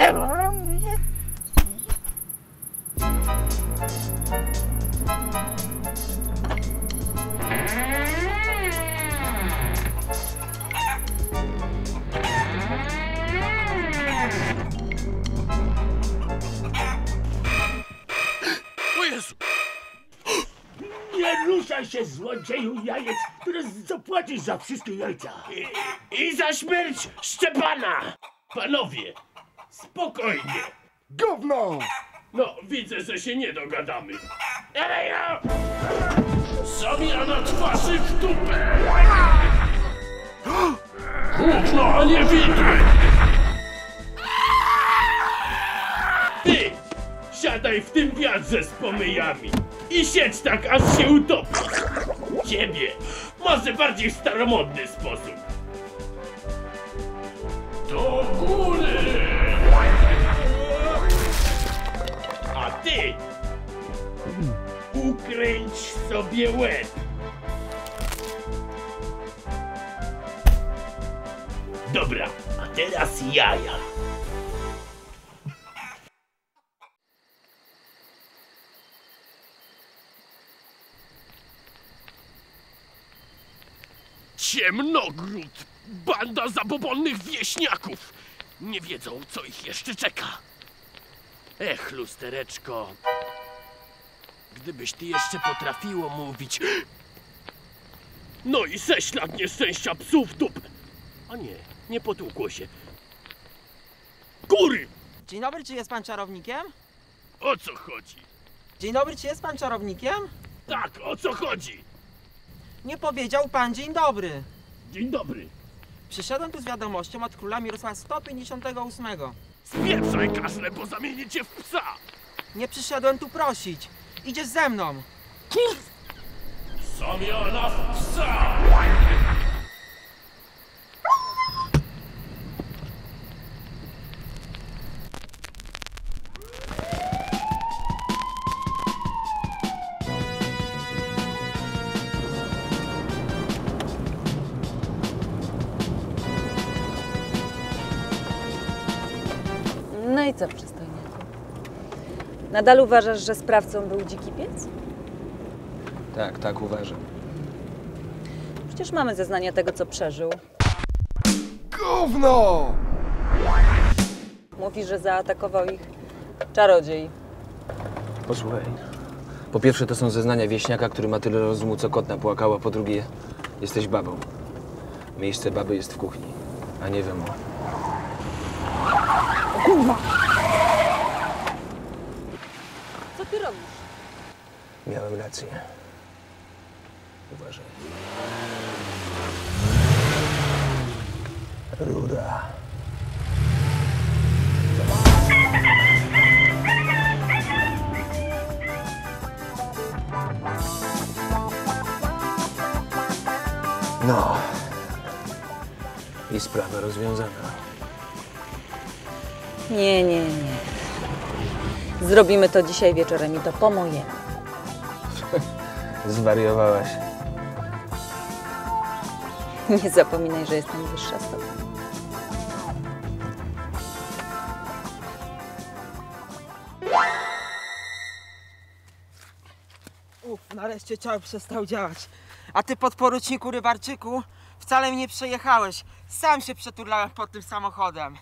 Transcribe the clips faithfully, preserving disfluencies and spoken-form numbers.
Nie ruszaj się, złodzieju jajec, teraz zapłacisz za wszystkie jajca. I, I za śmierć Szczepana! Panowie, spokojnie. Gówno! No, widzę, że się nie dogadamy. Ej, no! Sobie na twarzy w dupę! Kurno, a nie widzę! Ty! Siadaj w tym wiadrze z pomyjami i siedź tak, aż się utopi. Ciebie może bardziej staromodny sposób. Do góry! A ty ukręć sobie łeb. Dobra, a teraz jaja. Ciemnogród! Banda zabobonnych wieśniaków! Nie wiedzą, co ich jeszcze czeka. Ech, lustereczko. Gdybyś ty jeszcze potrafiło mówić... No i ześlad nieszczęścia psów w dupę. A nie, nie potłukło się. Góry! Dzień dobry, czy jest pan czarownikiem? O co chodzi? Dzień dobry, czy jest pan czarownikiem? Tak, o co chodzi? Nie powiedział pan dzień dobry. Dzień dobry. Przyszedłem tu z wiadomością od króla Mirosława sto pięćdziesiątego ósmego. Spieprzaj, kaszle, bo zamienię cię w psa! Nie przyszedłem tu prosić. Idziesz ze mną. Kur... Zamiana w psa! No i co, przystojniaku? Nadal uważasz, że sprawcą był dziki pies? Tak, tak uważam. Przecież mamy zeznania tego, co przeżył. Gówno! Mówi, że zaatakował ich czarodziej. Posłuchaj. Po pierwsze, to są zeznania wieśniaka, który ma tyle rozumu, co kot napłakała. Po drugie, jesteś babą. Miejsce baby jest w kuchni, a nie w domu. Kurwa! Co ty robisz? Miałem rację. Uważaj. Rura. No. I sprawa rozwiązana. Nie, nie, nie. Zrobimy to dzisiaj wieczorem i to po mojemu. Zwariowałaś. Nie zapominaj, że jestem wyższa z tobą. Uf, nareszcie ciał przestał działać. A ty, podporuczniku Rybarczyku, wcale mnie nie przejechałeś. Sam się przeturlałem pod tym samochodem.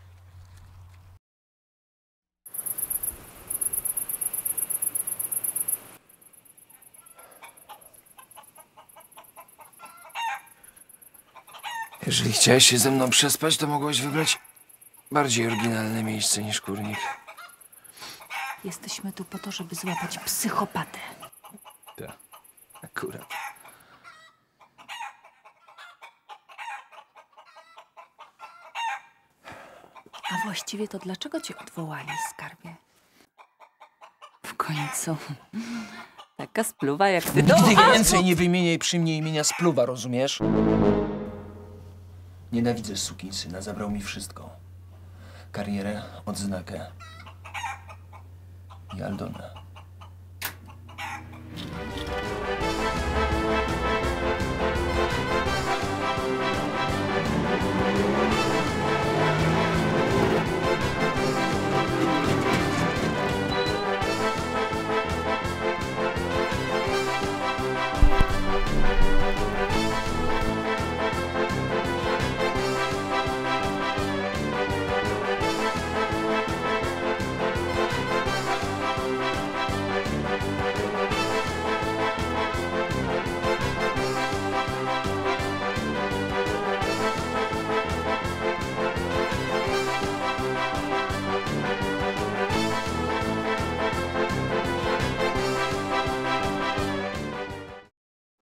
Jeżeli chciałeś się ze mną przespać, to mogłaś wybrać bardziej oryginalne miejsce niż kurnik. Jesteśmy tu po to, żeby złapać psychopatę. Tak, akurat. A właściwie to dlaczego cię odwołali, skarbie? W końcu taka spluwa jak ty. Nigdy więcej nie wymieniaj przy mnie imienia spluwa, rozumiesz? Nienawidzę sukinsyna, zabrał mi wszystko. Karierę, odznakę i Aldona.